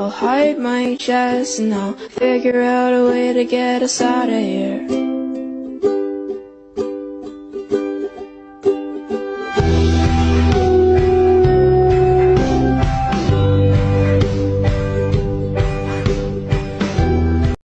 I'll hide my chest and I'll figure out a way to get us out of here.